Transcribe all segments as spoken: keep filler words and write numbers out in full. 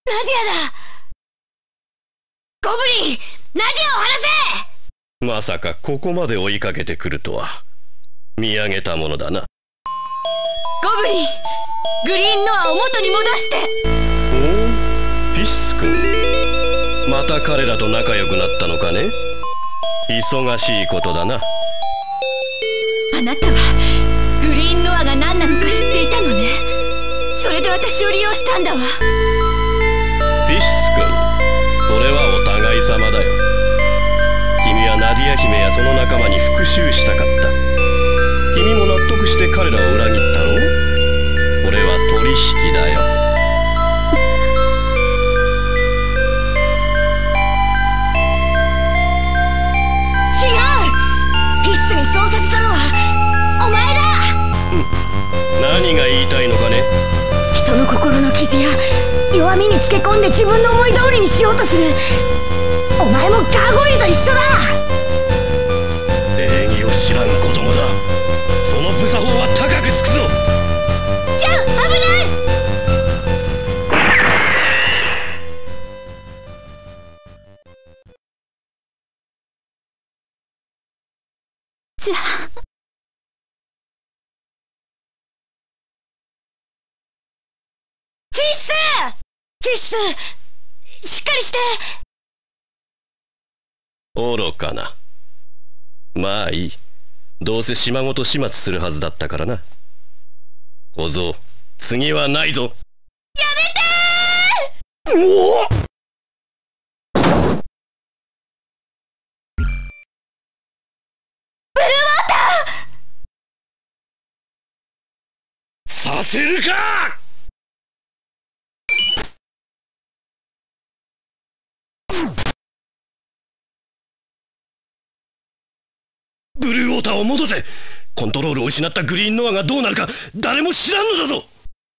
ナディアだ。ゴブリン、ナディアを離せ。 まさかここまで追いかけてくるとは見上げたものだな。 ゴブリン、グリーンノアを元に戻して。 おお、フィッシス君、また彼らと仲良くなったのかね。忙しいことだな。 あなたはグリーンノアが何なのか知っていたのね。それで私を利用したんだわ。 フィッシス君、それはお互い様だよ。君はナディア姫やその仲間に復讐したかった。君も納得して彼らを裏切ったろう。これは取引だよ。 違う。フィッシュにそうさせたのはお前だ。 何が言いたいのかね。 人の心の傷や弱みにつけ込んで自分の思い通りにしようとするお前もガーゴイルと一緒だ。 礼儀を知らん子供だ。その無作法は高くつくぞ。 じゃあ危ない。じゃあフィッシュフィッシュ、しっかりして。 愚かな。まあいい。どうせ島ごと始末するはずだったからな。小僧、次はないぞ。 やめてー。 うおっ、 ブルーウォーター。 させるか。ブルーウォーターを戻せ。コントロールを失ったグリーンノアがどうなるか誰も知らんのだぞ。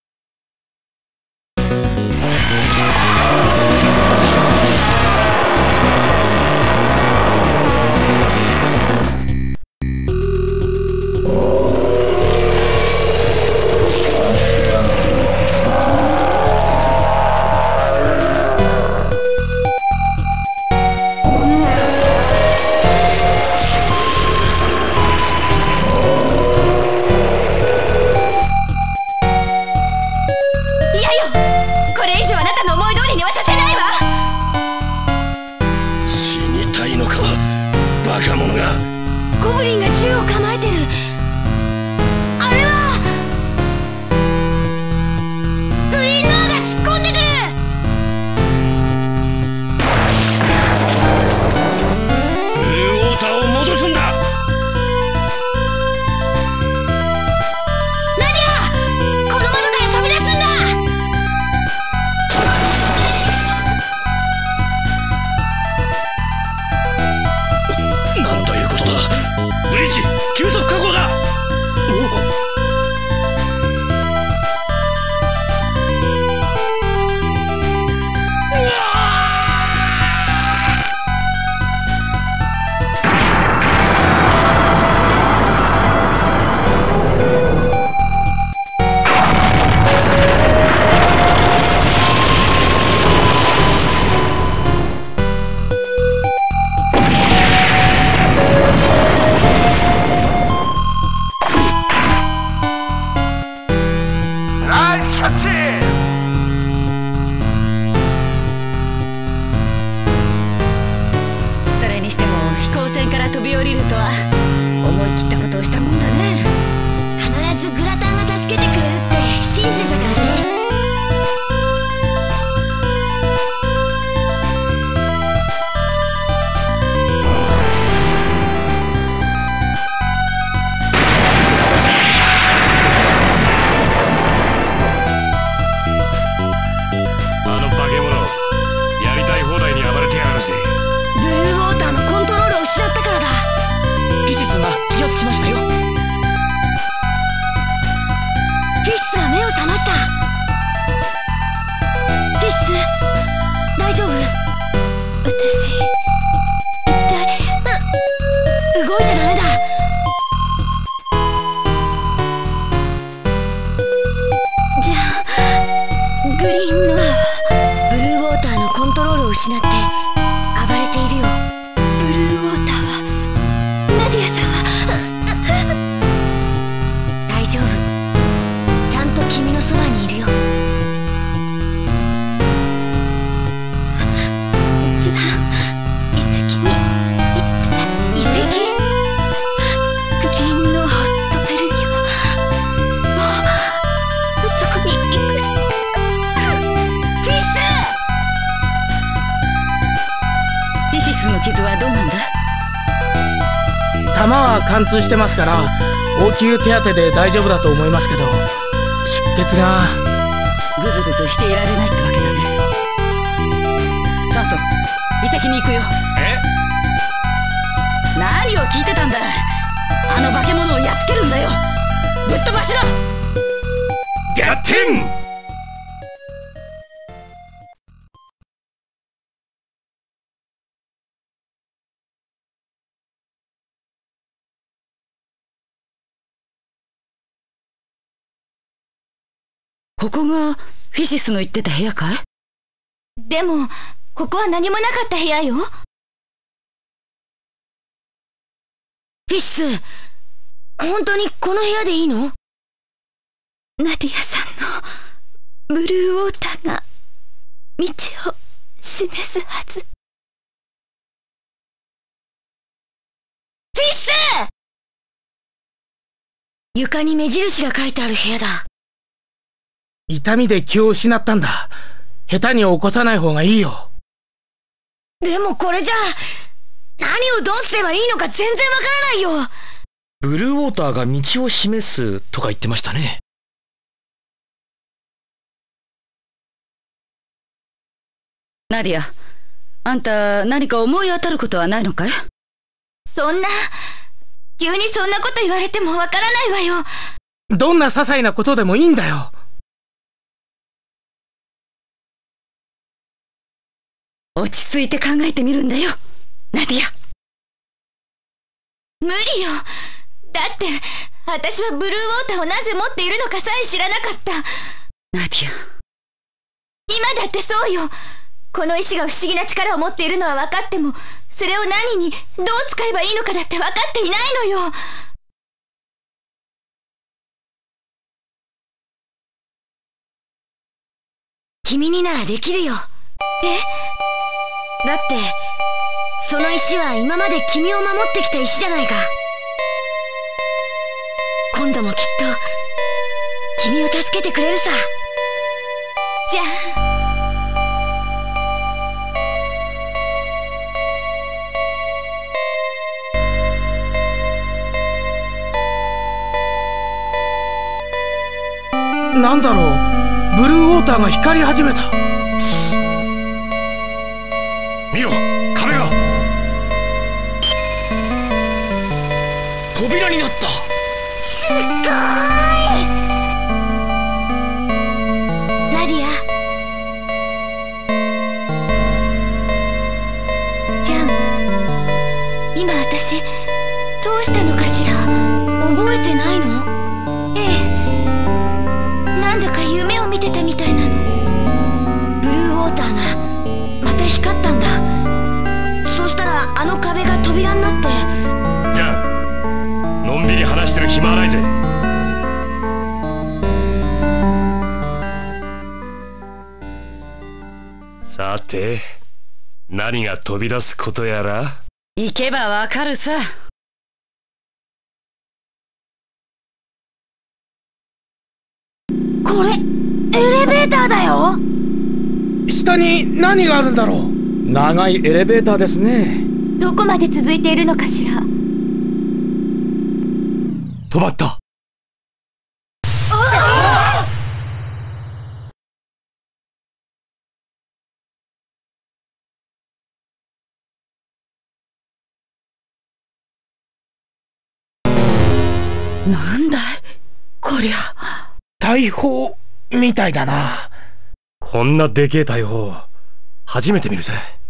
ゴブリンが銃を構えてる。あれはグリーンノアが突っ込んでくる。 ブルーウォーターを戻すんだ。 ナディア、この窓から飛び出すんだ。 なんということだ。ブリッジ急速確保だ。 それにしても飛行船から飛び降りるとは思い切ったことをしたもんだね。必ずグラタンが助けてくれるって信じてたからね。 あの化け物、やりたい放題に暴れてやがるぜ。 ブルーウォーターのコントロールを失ったからだ。 フィシスは気をつきましたよ。 フィッシュが目を覚ました。フィッシュ、大丈夫？私一体う動いちゃダメだ。じゃあグリーンノアはブル失って暴れているよ。ブルーウォーターはナディアさんは大丈夫。ちゃんと君のそばにいるよ。じゃあ遺跡に行って遺跡グリーンノートベルにはもうそこに行くしか。フィスフィシスの傷はどうなんだ？ 弾は貫通してますから応急手当てで大丈夫だと思いますけど、出血がグズグズしていられないってわけだね。酸素、遺跡に行くよ。 え？ 何を聞いてたんだ。あの化け物をやっつけるんだよ。ぶっ飛ばしろ。 ガッテン！ ここがフィシスの言ってた部屋かい？でもここは何もなかった部屋よ。フィシス、本当にこの部屋でいいの？ナディアさんのブルーウォーターが道を示すはず。フィシス！床に目印が書いてある部屋だ。 痛みで気を失ったんだ。下手に起こさない方がいいよ。 でもこれじゃ何をどうすればいいのか全然わからないよ。 ブルーウォーターが道を示すとか言ってましたね。 ナディア、あんた何か思い当たることはないのかい？そんな、急にそんなこと言われてもわからないわよ。 どんな些細なことでもいいんだよ。 落ち着いて考えてみるんだよ、ナディア。無理よ。だって私はブルーウォーターをなぜ持っているのかさえ知らなかった。ナディア、今だってそうよ。この石が不思議な力を持っているのは分かっても、それを何にどう使えばいいのかだって分かっていないのよ。君にならできるよ。え？だってその石は今まで君を守ってきた石じゃないか。今度もきっと君を助けてくれるさ。じゃあなんだろう、ブルーウォーターが光り始めた。 見ろ、壁が扉になった。 すごい。ナディア、ジャン、今私どうしたのかしら。覚えてないの？ええ、なんだか夢を見てたみたいなの。ブルーウォーターがまた光ったんだ。そしたらあの壁が扉になって。 じゃあのんびり話してる暇はないぜ。さて何が飛び出すことやら。 行けばわかるさ。これエレベーターだよ。 下に何があるんだろう。 長いエレベーターですね。 どこまで続いているのかしら。 止まった。 なんだいこりゃ。 大砲みたいだな。 こんなでけえ大砲初めて見るぜ。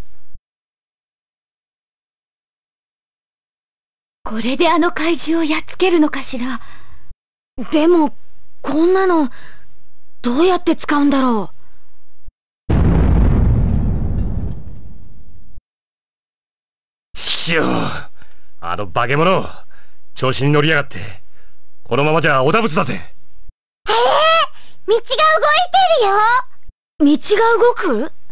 これであの怪獣をやっつけるのかしら。でもこんなのどうやって使うんだろう。 しよう。あの化け物、調子に乗りやがって。このままじゃおだぶつだぜ。 へえ、道が動いてるよ。道が動く？